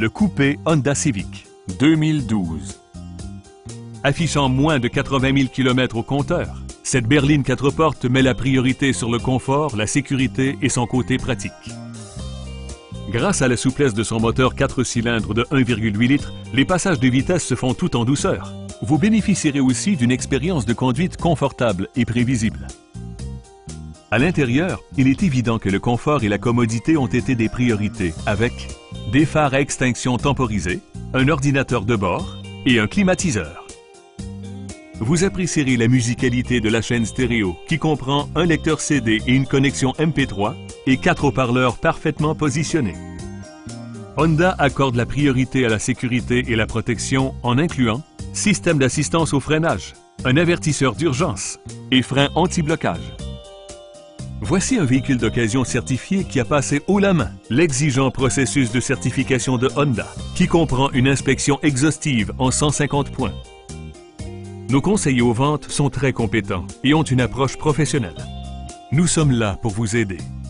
le coupé Honda Civic 2012. Affichant moins de 80 000 km au compteur, cette berline 4 portes met la priorité sur le confort, la sécurité et son côté pratique. Grâce à la souplesse de son moteur 4 cylindres de 1,8 litres, les passages de vitesse se font tout en douceur. Vous bénéficierez aussi d'une expérience de conduite confortable et prévisible. À l'intérieur, il est évident que le confort et la commodité ont été des priorités avec des phares à extinction temporisés, un ordinateur de bord et un climatiseur. Vous apprécierez la musicalité de la chaîne stéréo qui comprend un lecteur CD et une connexion MP3 et 4 haut-parleurs parfaitement positionnés. Honda accorde la priorité à la sécurité et la protection en incluant système d'assistance au freinage, un avertisseur d'urgence et frein anti-blocage. Voici un véhicule d'occasion certifié qui a passé haut la main l'exigeant processus de certification de Honda, qui comprend une inspection exhaustive en 150 points. Nos conseillers aux ventes sont très compétents et ont une approche professionnelle. Nous sommes là pour vous aider.